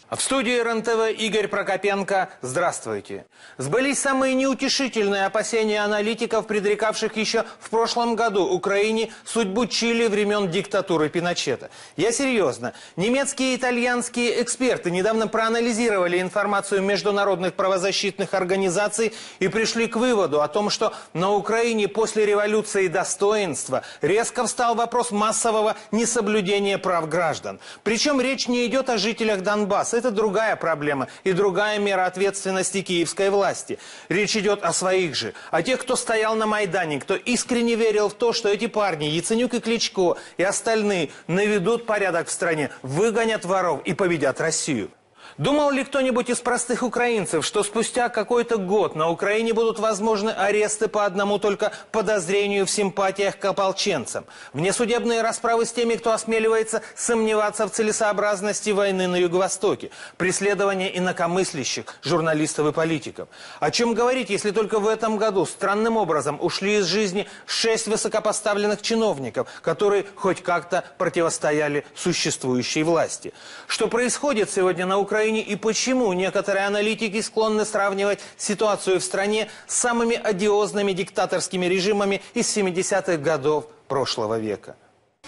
В студии РЕН-ТВ Игорь Прокопенко. Здравствуйте. Сбылись самые неутешительные опасения аналитиков, предрекавших еще в прошлом году Украине судьбу Чили времен диктатуры Пиночета. Я серьезно. Немецкие и итальянские эксперты недавно проанализировали информацию международных правозащитных организаций и пришли к выводу о том, что на Украине после революции достоинства резко встал вопрос массового несоблюдения прав граждан. Причем речь не идет о жителях Донбасса. Это другая проблема и другая мера ответственности киевской власти. Речь идет о своих же, о тех, кто стоял на Майдане, кто искренне верил в то, что эти парни, Яценюк и Кличко и остальные, наведут порядок в стране, выгонят воров и победят Россию. Думал ли кто-нибудь из простых украинцев, что спустя какой-то год на Украине будут возможны аресты по одному только подозрению в симпатиях к ополченцам? Внесудебные расправы с теми, кто осмеливается сомневаться в целесообразности войны на Юго-Востоке? Преследование инакомыслящих, журналистов и политиков? О чем говорить, если только в этом году странным образом ушли из жизни 6 высокопоставленных чиновников, которые хоть как-то противостояли существующей власти? Что происходит сегодня на Украине? И почему некоторые аналитики склонны сравнивать ситуацию в стране с самыми одиозными диктаторскими режимами из 70-х годов прошлого века?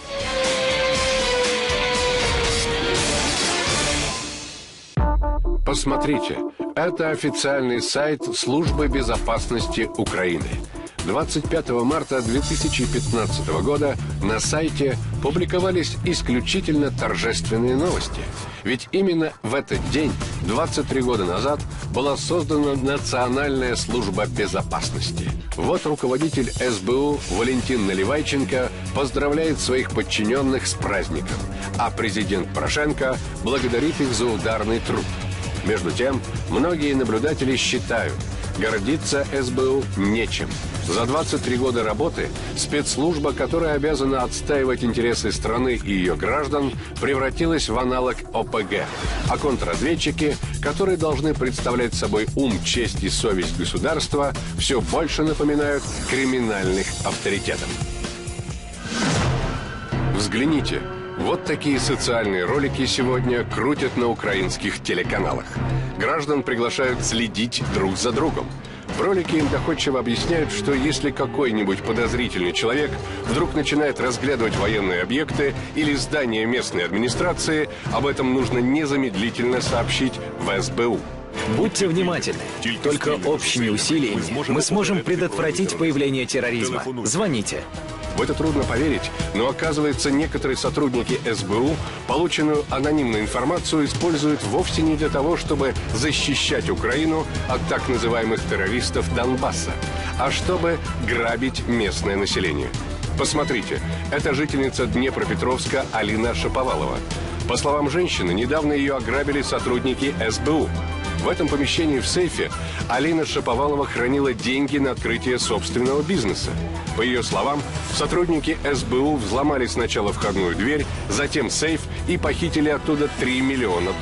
Посмотрите, это официальный сайт Службы безопасности Украины. 25 марта 2015 года на сайте публиковались исключительно торжественные новости. Ведь именно в этот день, 23 года назад, была создана Национальная служба безопасности. Вот руководитель СБУ Валентин Наливайченко поздравляет своих подчиненных с праздником, а президент Порошенко благодарит их за ударный труд. Между тем, многие наблюдатели считают, гордиться СБУ нечем. За 23 года работы спецслужба, которая обязана отстаивать интересы страны и ее граждан, превратилась в аналог ОПГ. А контрразведчики, которые должны представлять собой ум, честь и совесть государства, все больше напоминают криминальных авторитетов. Взгляните. Вот такие социальные ролики сегодня крутят на украинских телеканалах. Граждан приглашают следить друг за другом. В ролике им доходчиво объясняют, что если какой-нибудь подозрительный человек вдруг начинает разглядывать военные объекты или здания местной администрации, об этом нужно незамедлительно сообщить в СБУ. Будьте внимательны. Только общими усилиями мы сможем предотвратить появление терроризма. Звоните. В это трудно поверить, но оказывается, некоторые сотрудники СБУ полученную анонимную информацию используют вовсе не для того, чтобы защищать Украину от так называемых террористов Донбасса, а чтобы грабить местное население. Посмотрите, это жительница Днепропетровска Алина Шаповалова. По словам женщины, недавно ее ограбили сотрудники СБУ. В этом помещении в сейфе Алина Шаповалова хранила деньги на открытие собственного бизнеса. По ее словам, сотрудники СБУ взломали сначала входную дверь, затем сейф и похитили оттуда $3 миллиона.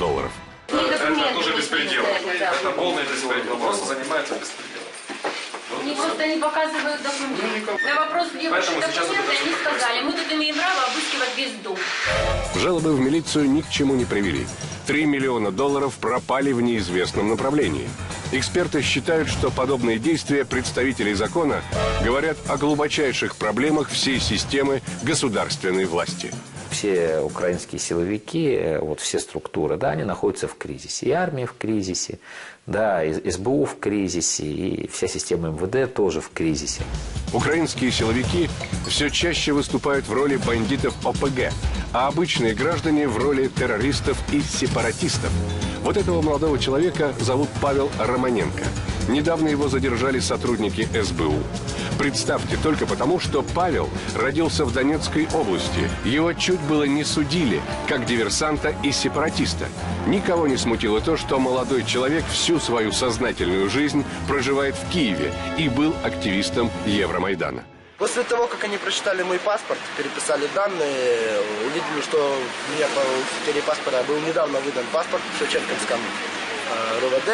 Это тоже беспредел. Это полный беспредел. Просто занимается беспределом. Они просто не показывают документы. На вопрос, где ваши документы, они сказали, мы тут имеем право обыскивать весь дом. Жалобы в милицию ни к чему не привели. $3 миллиона пропали в неизвестном направлении. Эксперты считают, что подобные действия представителей закона говорят о глубочайших проблемах всей системы государственной власти. Все украинские силовики, вот все структуры, да, они находятся в кризисе. И армия в кризисе, да, и СБУ в кризисе, и вся система МВД тоже в кризисе. Украинские силовики все чаще выступают в роли бандитов ОПГ, а обычные граждане в роли террористов и сепаратистов. Вот этого молодого человека зовут Павел Романенко. Недавно его задержали сотрудники СБУ. Представьте, только потому, что Павел родился в Донецкой области. Его чуть было не судили, как диверсанта и сепаратиста. Никого не смутило то, что молодой человек всю свою сознательную жизнь проживает в Киеве и был активистом Евромайдана. После того, как они прочитали мой паспорт, переписали данные, увидели, что у меня по теории паспорта был недавно выдан паспорт в Шевченковском РОВД,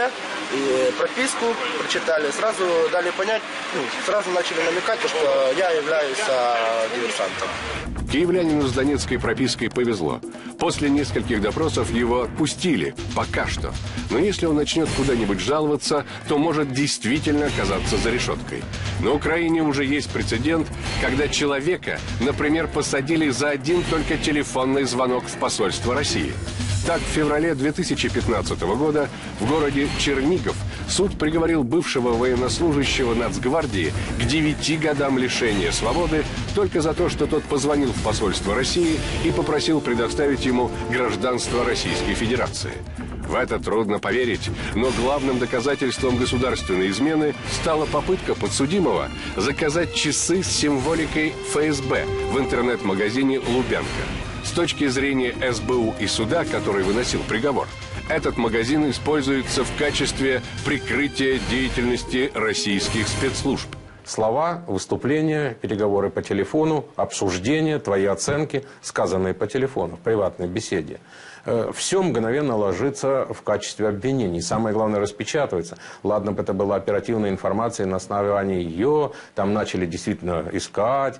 и прописку прочитали, сразу дали понять, сразу начали намекать, что я являюсь диверсантом. Киевлянину с донецкой пропиской повезло. После нескольких допросов его отпустили, пока что. Но если он начнет куда-нибудь жаловаться, то может действительно оказаться за решеткой. На Украине уже есть прецедент, когда человека, например, посадили за один только телефонный звонок в посольство России. Так, в феврале 2015 года в городе Чернигов суд приговорил бывшего военнослужащего Нацгвардии к 9 годам лишения свободы только за то, что тот позвонил в посольство России и попросил предоставить ему гражданство Российской Федерации. В это трудно поверить, но главным доказательством государственной измены стала попытка подсудимого заказать часы с символикой ФСБ в интернет-магазине «Лубянка». С точки зрения СБУ и суда, который выносил приговор, этот магазин используется в качестве прикрытия деятельности российских спецслужб. Слова, выступления, переговоры по телефону, обсуждения, твои оценки, сказанные по телефону в приватной беседе. Все мгновенно ложится в качестве обвинений. Самое главное, распечатывается. Ладно бы это была оперативная информация, на основании ее там начали действительно искать,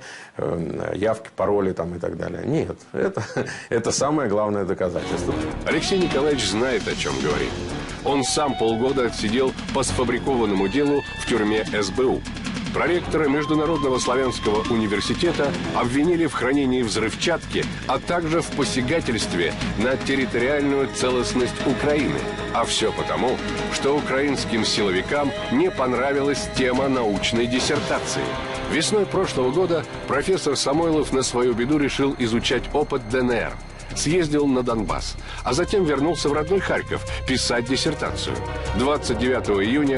явки, пароли там и так далее. Нет, это самое главное доказательство. Алексей Николаевич знает, о чем говорит. Он сам полгода отсидел по сфабрикованному делу в тюрьме СБУ. Проректора Международного славянского университета обвинили в хранении взрывчатки, а также в посягательстве на территориальную целостность Украины. А все потому, что украинским силовикам не понравилась тема научной диссертации. Весной прошлого года профессор Самойлов на свою беду решил изучать опыт ДНР. Съездил на Донбасс, а затем вернулся в родной Харьков писать диссертацию. 29 июня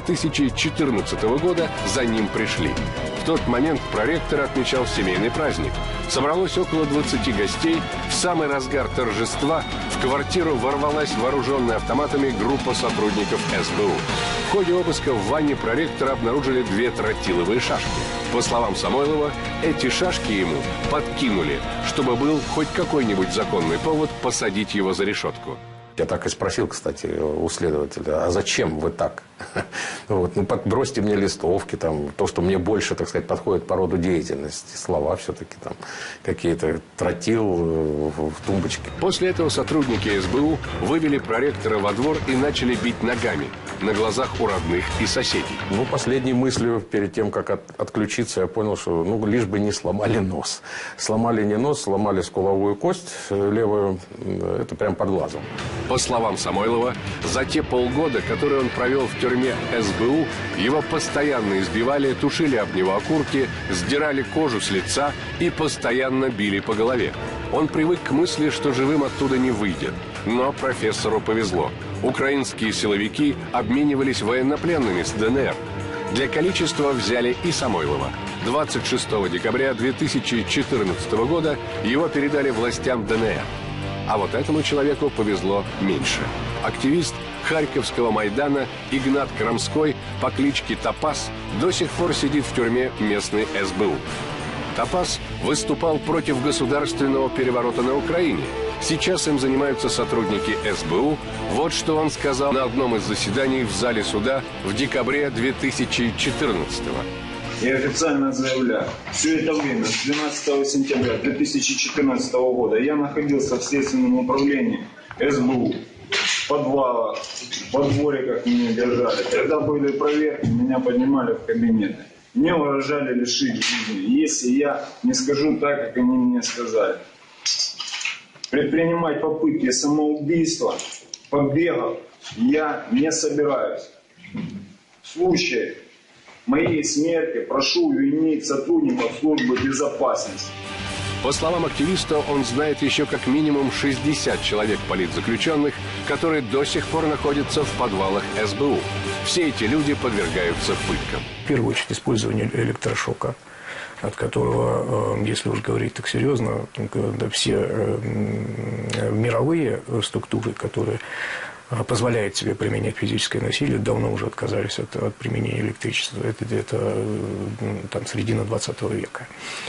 2014 года за ним пришли. В тот момент проректор отмечал семейный праздник. Собралось около 20 гостей. В самый разгар торжества в квартиру ворвалась вооруженная автоматами группа сотрудников СБУ. В ходе обыска в ванне проректора обнаружили 2 тротиловые шашки. По словам Самойлова, эти шашки ему подкинули, чтобы был хоть какой-нибудь законный повод посадить его за решетку. Я так и спросил, кстати, у следователя, а зачем вы так? Вот, подбросьте мне листовки, там, то, что мне больше, так сказать, подходит по роду деятельности. Слова все-таки там какие-то, тротил в тумбочке. После этого сотрудники СБУ вывели проректора во двор и начали бить ногами на глазах у родных и соседей. Последней мыслью перед тем, как отключиться, я понял, что лишь бы не сломали нос. Сломали не нос, сломали скуловую кость левую, это прям под глазом. По словам Самойлова, за те полгода, которые он провел в тюрьме СБУ, его постоянно избивали, тушили об него окурки, сдирали кожу с лица и постоянно били по голове. Он привык к мысли, что живым оттуда не выйдет. Но профессору повезло. Украинские силовики обменивались военнопленными с ДНР. Для количества взяли и Самойлова. 26 декабря 2014 года его передали властям ДНР. А вот этому человеку повезло меньше. Активист Харьковского Майдана Игнат Крамской по кличке Топас до сих пор сидит в тюрьме местной СБУ. Топас выступал против государственного переворота на Украине. Сейчас им занимаются сотрудники СБУ. Вот что он сказал на одном из заседаний в зале суда в декабре 2014-го. Я официально заявляю, все это время, с 12 сентября 2014 года, я находился в следственном управлении СБУ, в подвалах, во двориках меня держали. Когда были проверки, меня поднимали в кабинеты. Мне угрожали лишить жизни, если я не скажу так, как они мне сказали. Предпринимать попытки самоубийства, побегов я не собираюсь. В случае моей смерти прошу винить сотрудников службы безопасности. По словам активиста, он знает еще как минимум 60 человек политзаключенных, которые до сих пор находятся в подвалах СБУ. Все эти люди подвергаются пыткам. В первую очередь использование электрошока. от которого, если уж говорить так серьезно, все мировые структуры, которые позволяют себе применять физическое насилие, давно уже отказались от применения электричества. Это где-то там середина 20 века.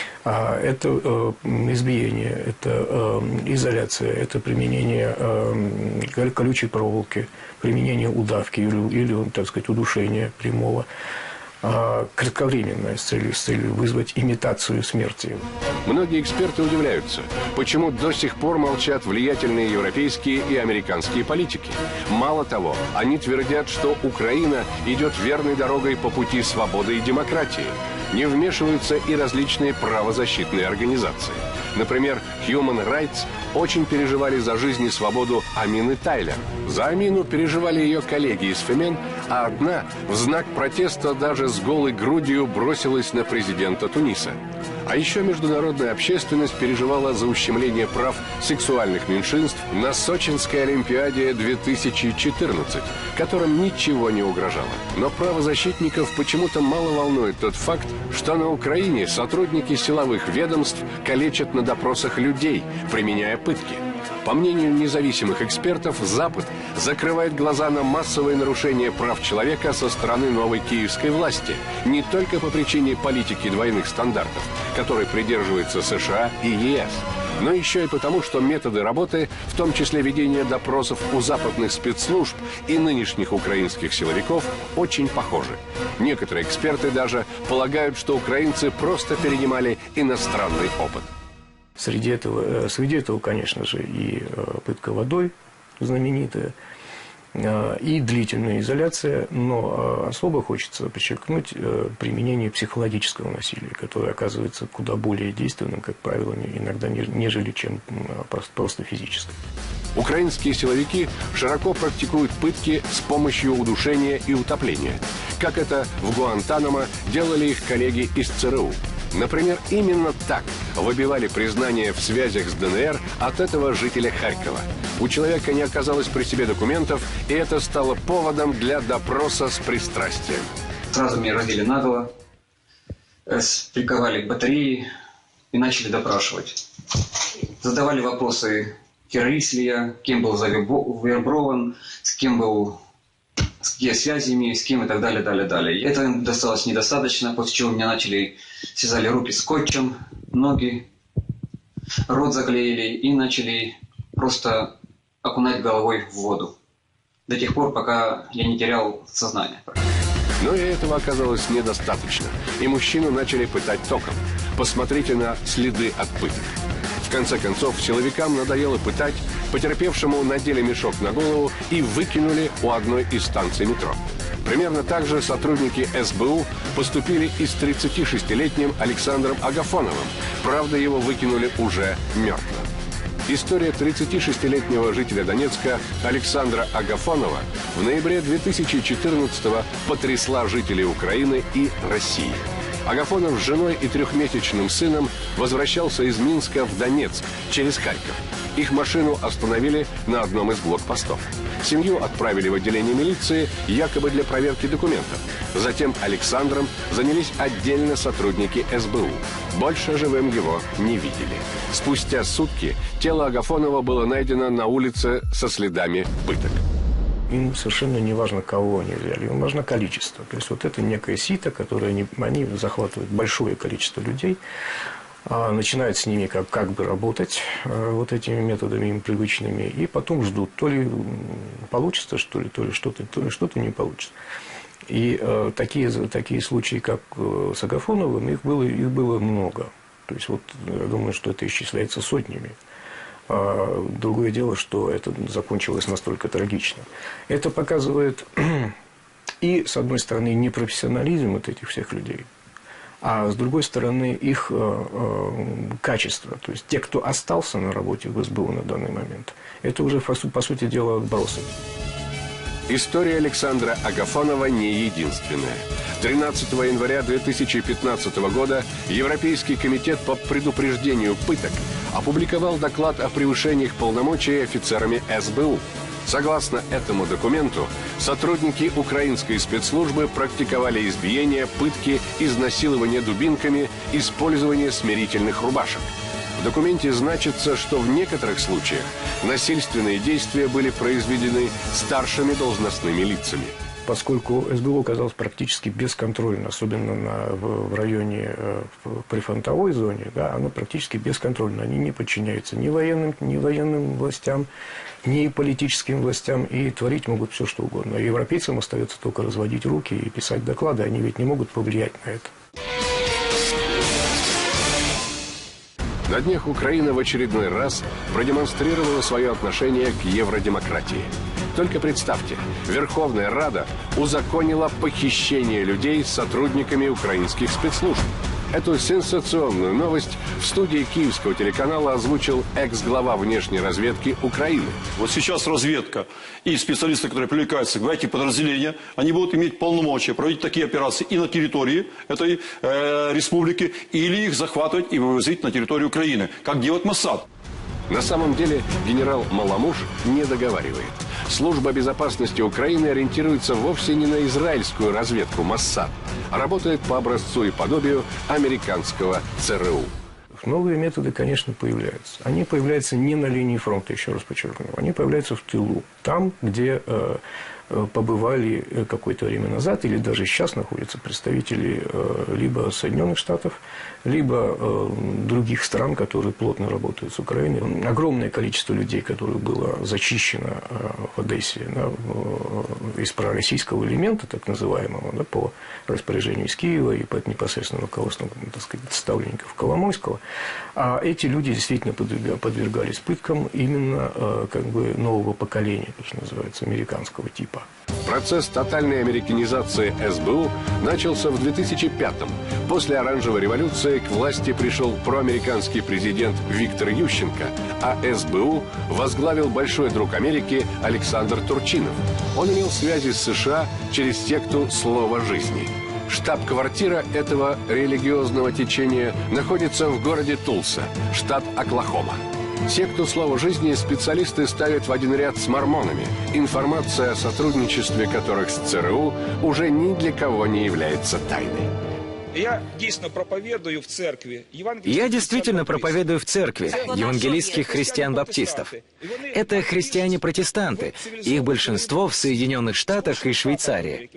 Это избиение, это изоляция, это применение колючей проволоки, применение удавки или, так сказать, удушения прямого. Кратковременное с целью вызвать имитацию смерти. Многие эксперты удивляются, почему до сих пор молчат влиятельные европейские и американские политики. Мало того, они твердят, что Украина идет верной дорогой по пути свободы и демократии. Не вмешиваются и различные правозащитные организации. Например, Human Rights очень переживали за жизнь и свободу Амины Тайлер. За Амину переживали ее коллеги из Фемен, а одна в знак протеста даже с голой грудью бросилась на президента Туниса. А еще международная общественность переживала за ущемление прав сексуальных меньшинств на Сочинской Олимпиаде 2014, которым ничего не угрожало. Но правозащитников почему-то мало волнует тот факт, что на Украине сотрудники силовых ведомств калечат на допросах людей, применяя пытки. По мнению независимых экспертов, Запад закрывает глаза на массовые нарушения прав человека со стороны новой киевской власти, не только по причине политики двойных стандартов, которой придерживаются США и ЕС, но еще и потому, что методы работы, в том числе ведение допросов у западных спецслужб и нынешних украинских силовиков, очень похожи. Некоторые эксперты даже полагают, что украинцы просто перенимали иностранный опыт. Среди этого, конечно же, и пытка водой знаменитая, и длительная изоляция, но особо хочется подчеркнуть применение психологического насилия, которое оказывается куда более действенным, как правило, иногда нежели чем просто физическое. Украинские силовики широко практикуют пытки с помощью удушения и утопления, как это в Гуантанамо делали их коллеги из ЦРУ. Например, именно так выбивали признание в связях с ДНР от этого жителя Харькова. У человека не оказалось при себе документов, и это стало поводом для допроса с пристрастием. Сразу меня раздели наголо, приковали к батарее и начали допрашивать. Задавали вопросы, террорист ли я, кем был завербован, с кем был... с какими связями, с кем и так далее, далее, далее. Это им досталось недостаточно, после чего меня связали руки скотчем, ноги, рот заклеили и начали просто окунать головой в воду. До тех пор, пока я не терял сознание. Но и этого оказалось недостаточно, и мужчину начали пытать током. Посмотрите на следы от пыток. В конце концов, силовикам надоело пытать, потерпевшему надели мешок на голову и выкинули у одной из станций метро. Примерно так же сотрудники СБУ поступили и с 36-летним Александром Агафоновым. Правда, его выкинули уже мертвым. История 36-летнего жителя Донецка Александра Агафонова в ноябре 2014-го потрясла жителей Украины и России. Агафонов с женой и 3-месячным сыном возвращался из Минска в Донецк через Харьков. Их машину остановили на одном из блокпостов. Семью отправили в отделение милиции якобы для проверки документов. Затем Александром занялись отдельно сотрудники СБУ. Больше живым его не видели. Спустя сутки тело Агафонова было найдено на улице со следами пыток. Им совершенно не важно, кого они взяли, им важно количество. То есть вот это некое сито, которое они захватывают большое количество людей, начинают с ними как бы работать вот этими методами им привычными, и потом ждут, то ли получится, то ли что-то не получится. И такие случаи, как с Агафоновым, их было много. То есть вот я думаю, что это исчисляется сотнями. Другое дело, что это закончилось настолько трагично. Это показывает и, с одной стороны, непрофессионализм вот этих всех людей, а с другой стороны, их качество. То есть те, кто остался на работе в СБУ на данный момент, это уже, по сути дела, отбросы. История Александра Агафонова не единственная. 13 января 2015 года Европейский комитет по предупреждению пыток опубликовал доклад о превышениях полномочий офицерами СБУ. Согласно этому документу, сотрудники украинской спецслужбы практиковали избиения, пытки, изнасилование дубинками, использование смирительных рубашек. В документе значится, что в некоторых случаях насильственные действия были произведены старшими должностными лицами. Поскольку СБУ оказалось практически бесконтрольно, особенно в районе прифронтовой зоне, да, оно практически бесконтрольно. Они не подчиняются ни военным властям, ни политическим властям, и творить могут все, что угодно. А европейцам остается только разводить руки и писать доклады, они ведь не могут повлиять на это. На днях Украина в очередной раз продемонстрировала свое отношение к евродемократии. Только представьте, Верховная Рада узаконила похищение людей с сотрудниками украинских спецслужб. Эту сенсационную новость в студии киевского телеканала озвучил экс-глава внешней разведки Украины. Вот сейчас разведка и специалисты, которые привлекаются в эти подразделения, они будут иметь полномочия проводить такие операции и на территории этой республики, или их захватывать и вывозить на территорию Украины, как делает Моссад. На самом деле генерал Маламуш не договаривает. Служба безопасности Украины ориентируется вовсе не на израильскую разведку Моссад, а работает по образцу и подобию американского ЦРУ. Новые методы, конечно, появляются. Они появляются не на линии фронта, еще раз подчеркну. Они появляются в тылу. Там, где побывали какое-то время назад, или даже сейчас находятся представители либо Соединенных Штатов, либо других стран, которые плотно работают с Украиной. Огромное количество людей, которое было зачищено в Одессе, да, из пророссийского элемента, так называемого, да, по распоряжению из Киева и под непосредственным руководством, так сказать, ставленников Коломойского. А эти люди действительно подвергались пыткам именно как бы нового поколения, то, что называется, американского типа. Процесс тотальной американизации СБУ начался в 2005-м. После Оранжевой революции к власти пришел проамериканский президент Виктор Ющенко, а СБУ возглавил большой друг Америки Александр Турчинов. Он имел связи с США через секту «Слово жизни». Штаб-квартира этого религиозного течения находится в городе Тулса, штат Оклахома. Секту «Слово жизни» специалисты ставят в один ряд с мормонами, информация о сотрудничестве которых с ЦРУ уже ни для кого не является тайной. Я действительно проповедую в церкви. Я действительно проповедую в церкви евангелистских христиан-баптистов. Это христиане-протестанты. Их большинство в Соединенных Штатах и Швейцарии.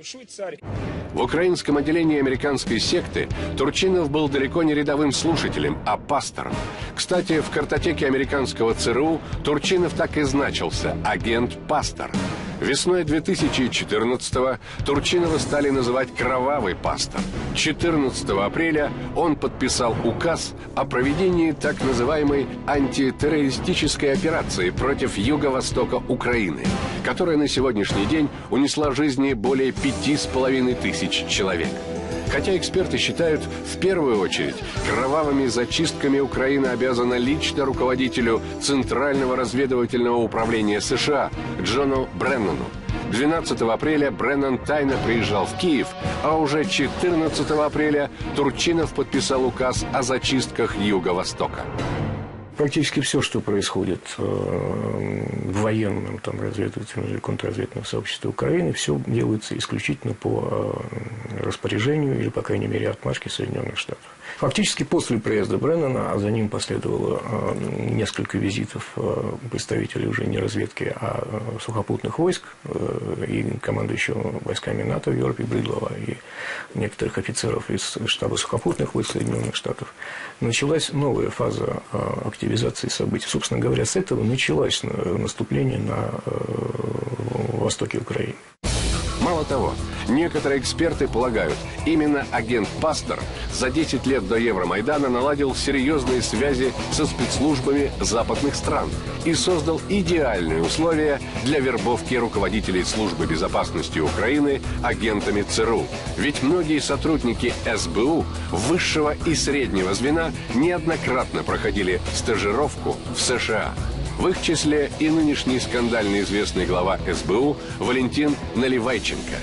В украинском отделении американской секты Турчинов был далеко не рядовым слушателем, а пастором. Кстати, в картотеке американского ЦРУ Турчинов так и значился – агент-пастор. Весной 2014-го Турчинова стали называть «кровавый пастор». 14 апреля он подписал указ о проведении так называемой антитеррористической операции против юго-востока Украины, которая на сегодняшний день унесла жизни более 5500 человек. Хотя эксперты считают, в первую очередь, кровавыми зачистками Украина обязана лично руководителю Центрального разведывательного управления США Джону Бреннану. 12 апреля Бреннан тайно приезжал в Киев, а уже 14 апреля Турчинов подписал указ о зачистках Юго-Востока. Практически все, что происходит в военном, там, разведывательном или контрразведывательном сообществе Украины, все делается исключительно по распоряжению или, по крайней мере, отмашке Соединенных Штатов. Фактически после приезда Бреннана, а за ним последовало несколько визитов представителей уже не разведки, а сухопутных войск и командующего войсками НАТО в Европе Бридлова и некоторых офицеров из штаба сухопутных войск Соединенных Штатов, началась новая фаза активизации событий. Собственно говоря, с этого началось наступление на востоке Украины. Мало того, некоторые эксперты полагают, именно агент-пастор за 10 лет до Евромайдана наладил серьезные связи со спецслужбами западных стран и создал идеальные условия для вербовки руководителей службы безопасности Украины агентами ЦРУ. Ведь многие сотрудники СБУ высшего и среднего звена неоднократно проходили стажировку в США. В их числе и нынешний скандально известный глава СБУ Валентин Наливайченко.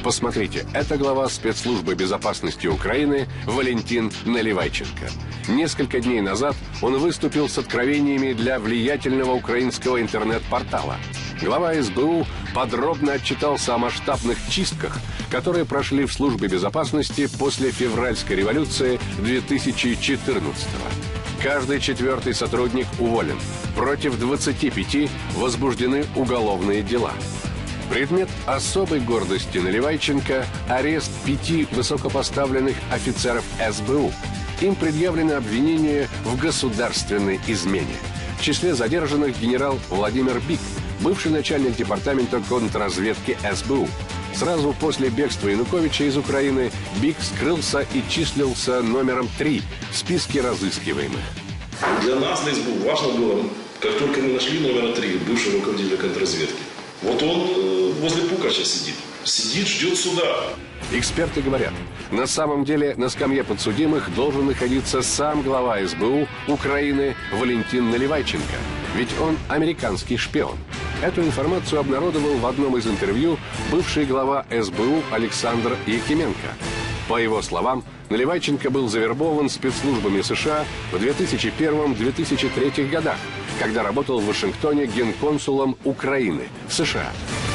Посмотрите, это глава спецслужбы безопасности Украины Валентин Наливайченко. Несколько дней назад он выступил с откровениями для влиятельного украинского интернет-портала. Глава СБУ подробно отчитался о масштабных чистках, которые прошли в службе безопасности после февральской революции 2014-го. Каждый четвертый сотрудник уволен. Против 25 возбуждены уголовные дела. Предмет особой гордости Наливайченко – арест 5 высокопоставленных офицеров СБУ. Им предъявлено обвинение в государственной измене. В числе задержанных генерал Владимир Бик, бывший начальник департамента контрразведки СБУ. Сразу после бегства Януковича из Украины Бик скрылся и числился номером 3 в списке разыскиваемых. Для нас, для СБУ, важно было, как только мы нашли номера 3, бывшего руководителя контрразведки, вот он возле Пукача сидит. Сидит, ждет суда. Эксперты говорят, на самом деле на скамье подсудимых должен находиться сам глава СБУ Украины Валентин Наливайченко. Ведь он американский шпион. Эту информацию обнародовал в одном из интервью бывший глава СБУ Александр Якименко. По его словам, Наливайченко был завербован спецслужбами США в 2001-2003 годах, когда работал в Вашингтоне генконсулом Украины в США.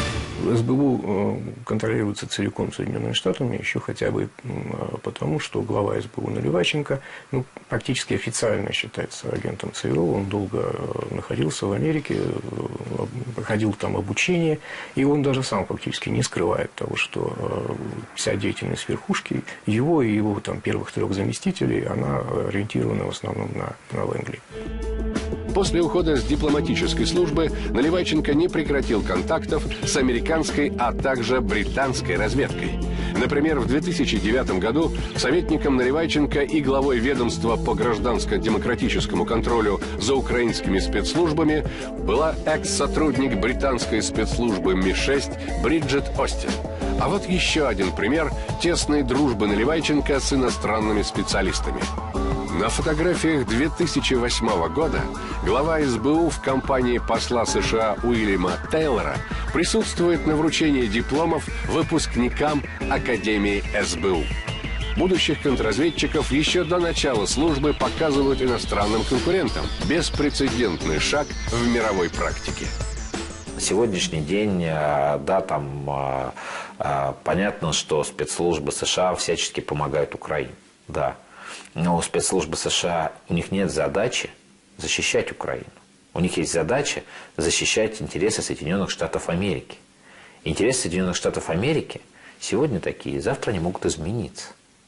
СБУ контролируется целиком Соединенными Штатами, еще хотя бы потому, что глава СБУ Наливайченко практически официально считается агентом ЦРУ. Он долго находился в Америке, проходил там обучение, и он даже сам фактически не скрывает того, что вся деятельность верхушки, его и его там первых 3 заместителей, она ориентирована в основном на Лэнгли. После ухода с дипломатической службы Наливайченко не прекратил контактов с американской, а также британской разведкой. Например, в 2009 году советником Наливайченко и главой ведомства по гражданско-демократическому контролю за украинскими спецслужбами была экс-сотрудник британской спецслужбы МИ-6 Бриджит Остин. А вот еще один пример тесной дружбы Наливайченко с иностранными специалистами. На фотографиях 2008 года глава СБУ в компании посла США Уильяма Тейлора присутствует на вручении дипломов выпускникам Академии СБУ. Будущих контрразведчиков еще до начала службы показывают иностранным конкурентам. Беспрецедентный шаг в мировой практике. На сегодняшний день, понятно, что спецслужбы США всячески помогают Украине. Да. Но у спецслужбы США, у них нет задачи защищать Украину. У них есть задача защищать интересы Соединенных Штатов Америки. Интересы Соединенных Штатов Америки сегодня такие, завтра они могут измениться.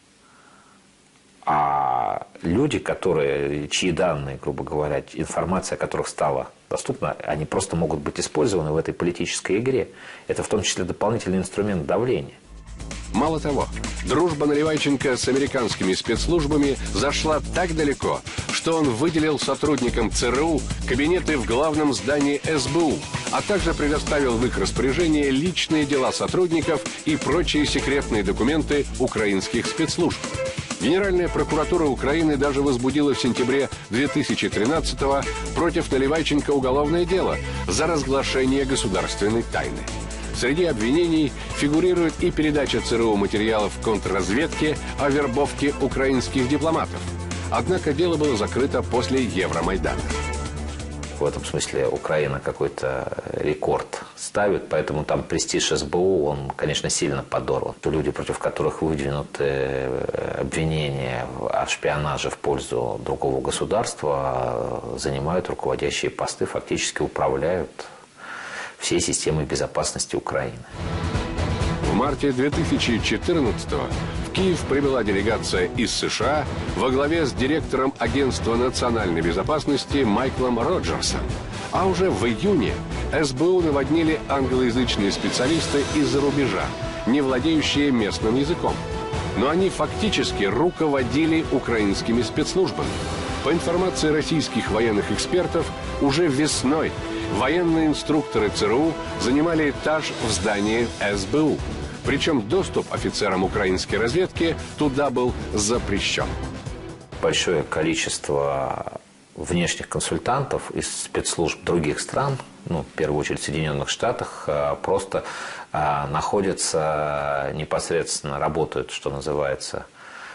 А люди, чьи данные, грубо говоря, информация о которых стала доступна, они просто могут быть использованы в этой политической игре. Это в том числе дополнительный инструмент давления. Мало того, дружба Наливайченко с американскими спецслужбами зашла так далеко, что он выделил сотрудникам ЦРУ кабинеты в главном здании СБУ, а также предоставил в их распоряжение личные дела сотрудников и прочие секретные документы украинских спецслужб. Генеральная прокуратура Украины даже возбудила в сентябре 2013-го против Наливайченко уголовное дело за разглашение государственной тайны. Среди обвинений фигурирует и передача ЦРУ материалов контрразведки о вербовке украинских дипломатов. Однако дело было закрыто после Евромайдана. В этом смысле Украина какой-то рекорд ставит, поэтому там престиж СБУ, он, конечно, сильно подорван. Люди, против которых выдвинуты обвинения о шпионаже в пользу другого государства, занимают руководящие посты, фактически управляют всей системой безопасности Украины. В марте 2014-го в Киев прибыла делегация из США во главе с директором Агентства национальной безопасности Майклом Роджерсом. А уже в июне СБУ наводнили англоязычные специалисты из-за рубежа, не владеющие местным языком. Но они фактически руководили украинскими спецслужбами. По информации российских военных экспертов, уже весной военные инструкторы ЦРУ занимали этаж в здании СБУ. Причем доступ офицерам украинской разведки туда был запрещен. Большое количество внешних консультантов из спецслужб других стран, ну, в первую очередь в Соединенных Штатах, просто находятся непосредственно, работают, что называется,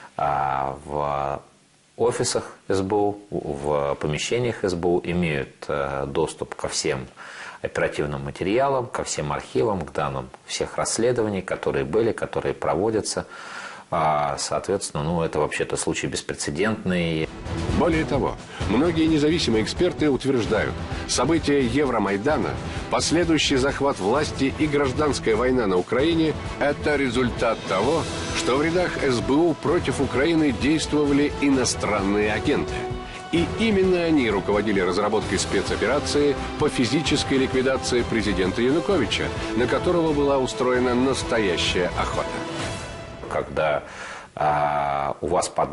в офисах СБУ, в помещениях СБУ, имеют доступ ко всем оперативным материалам, ко всем архивам, к данным всех расследований, которые были, которые проводятся. Соответственно, ну, это вообще-то случай беспрецедентный. Более того, многие независимые эксперты утверждают, события Евромайдана, последующий захват власти и гражданская война на Украине – это результат того, что в рядах СБУ против Украины действовали иностранные агенты. И именно они руководили разработкой спецоперации по физической ликвидации президента Януковича, на которого была устроена настоящая охота. Когда у вас под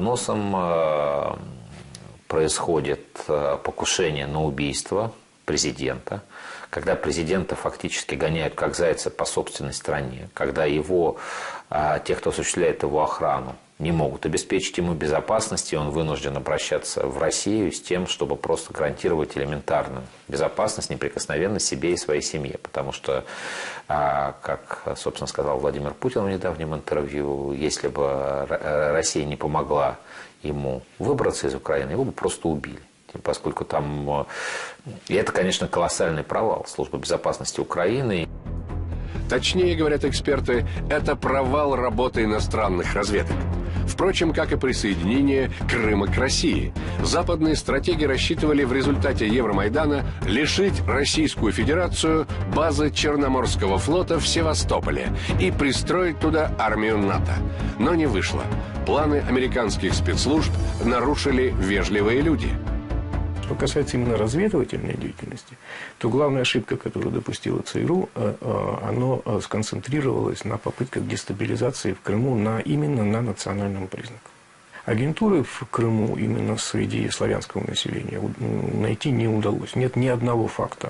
носом происходит покушение на убийство президента, когда президента фактически гоняют как зайца по собственной стране, когда его, те, кто осуществляет его охрану, не могут обеспечить ему безопасность, и он вынужден обращаться в Россию с тем, чтобы просто гарантировать элементарную безопасность, неприкосновенность себе и своей семье. Потому что, как, собственно, сказал Владимир Путин в недавнем интервью, если бы Россия не помогла ему выбраться из Украины, его бы просто убили. Поскольку там... И это, конечно, колоссальный провал службы безопасности Украины. Точнее, говорят эксперты, это провал работы иностранных разведок. Впрочем, как и присоединение Крыма к России. Западные стратеги рассчитывали в результате Евромайдана лишить Российскую Федерацию базы Черноморского флота в Севастополе и пристроить туда армию НАТО. Но не вышло. Планы американских спецслужб нарушили вежливые люди. Что касается именно разведывательной деятельности, то главная ошибка, которую допустила ЦРУ, она сконцентрировалась на попытках дестабилизации в Крыму именно на национальном признаке. Агентуры в Крыму именно среди славянского населения найти не удалось. Нет ни одного факта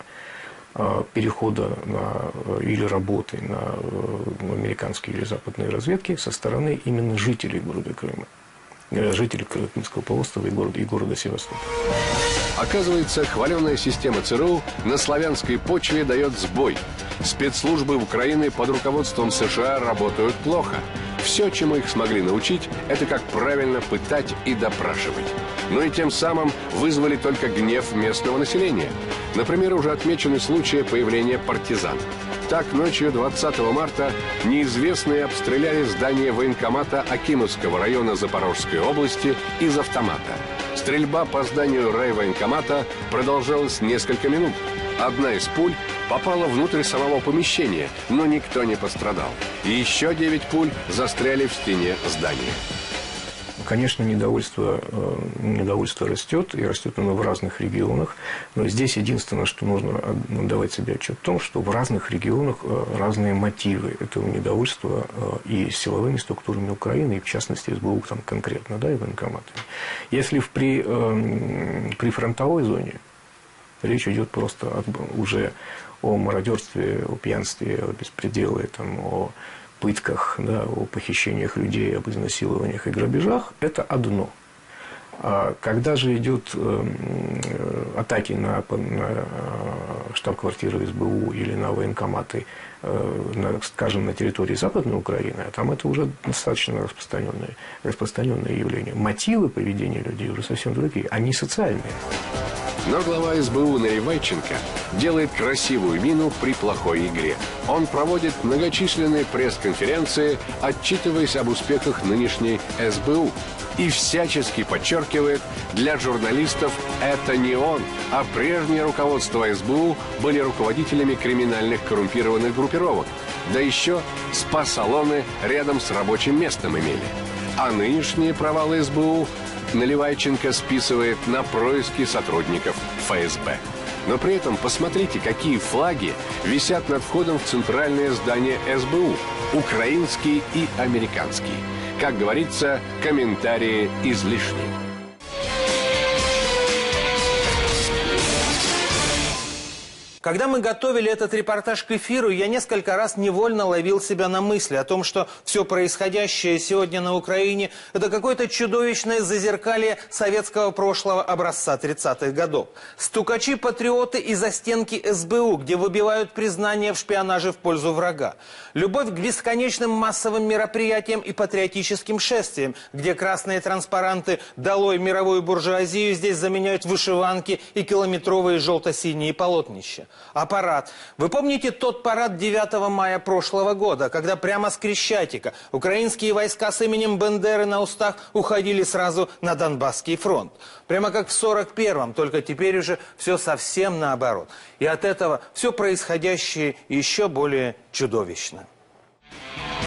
перехода или работы на американские или западные разведки со стороны именно жителей города Крыма. Жителей Крымского полуострова и города Севастополь. Оказывается, хваленая система ЦРУ на славянской почве дает сбой. Спецслужбы Украины под руководством США работают плохо. Все, чему их смогли научить, это как правильно пытать и допрашивать. Но и тем самым вызвали только гнев местного населения. Например, уже отмечены случаи появления партизан. Так, ночью 20 марта неизвестные обстреляли здание военкомата Акимовского района Запорожской области из автомата. Стрельба по зданию райвоенкомата продолжалась несколько минут. Одна из пуль попала внутрь самого помещения, но никто не пострадал. И еще 9 пуль застряли в стене здания. Конечно, недовольство растет, и растет оно в разных регионах. Но здесь единственное, что нужно давать себе отчет в том, что в разных регионах разные мотивы этого недовольства и силовыми структурами Украины, и в частности СБУ там конкретно, да, и военкоматами. Если при фронтовой зоне речь идет просто уже о мародерстве, о пьянстве, о беспределе, там, о пытках, да, о похищениях людей, об изнасилованиях и грабежах, это одно. А когда же идут атаки на штаб-квартиру СБУ или на военкоматы, скажем, на территории Западной Украины, там это уже достаточно распространенное явление. Мотивы поведения людей уже совсем другие, они социальные. Но глава СБУ Наливайченко делает красивую мину при плохой игре. Он проводит многочисленные пресс-конференции, отчитываясь об успехах нынешней СБУ. И всячески подчеркивает, для журналистов это не он, а прежнее руководство СБУ были руководителями криминальных коррумпированных группировок. Да еще спа-салоны рядом с рабочим местом имели. А нынешние провалы СБУ Наливайченко списывает на происки сотрудников ФСБ. Но при этом посмотрите, какие флаги висят над входом в центральное здание СБУ. Украинский и американский. Как говорится, комментарии излишни. Когда мы готовили этот репортаж к эфиру, я несколько раз невольно ловил себя на мысли о том, что все происходящее сегодня на Украине – это какое-то чудовищное зазеркалье советского прошлого образца 30-х годов. Стукачи-патриоты и застенки СБУ, где выбивают признание в шпионаже в пользу врага. Любовь к бесконечным массовым мероприятиям и патриотическим шествиям, где красные транспаранты «Долой мировую буржуазию» здесь заменяют вышиванки и километровые желто-синие полотнища. А парад? Вы помните тот парад 9 мая прошлого года, когда прямо с Крещатика украинские войска с именем Бендеры на устах уходили сразу на Донбасский фронт? Прямо как в 41-м, только теперь уже все совсем наоборот. И от этого все происходящее еще более чудовищно.